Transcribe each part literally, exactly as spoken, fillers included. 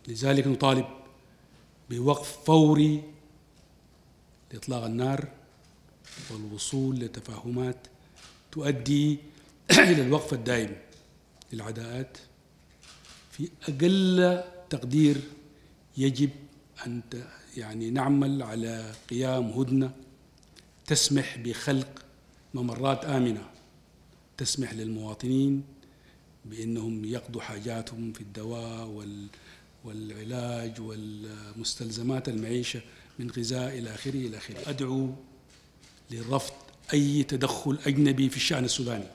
لذلك نطالب بوقف فوري لإطلاق النار والوصول لتفاهمات تؤدي إلى الوقف الدائم للعداءات. في أقل تقدير يجب أن يعني نعمل على قيام هدنة تسمح بخلق ممرات آمنة تسمح للمواطنين بأنهم يقضوا حاجاتهم في الدواء والعلاج والمستلزمات المعيشة من غذاء إلى آخره إلى آخره. أدعو لرفض أي تدخل أجنبي في الشأن السوداني،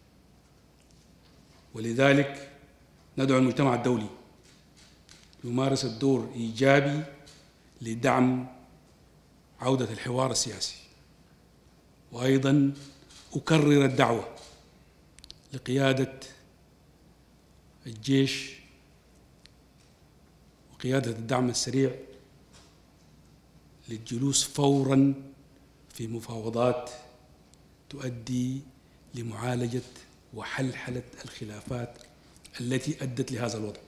ولذلك ندعو المجتمع الدولي لممارسة دور إيجابي لدعم عودة الحوار السياسي. وأيضا أكرر الدعوة لقيادة الجيش وقيادة الدعم السريع للجلوس فوراً في مفاوضات تؤدي لمعالجة وحلحلة الخلافات التي أدت لهذا الوضع.